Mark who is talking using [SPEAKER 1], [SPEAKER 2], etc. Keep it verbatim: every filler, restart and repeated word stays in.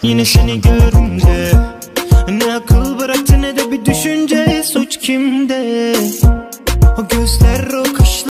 [SPEAKER 1] Yine seni görünce ne akıl bıraktı ne de bir düşünce. Suç kimde?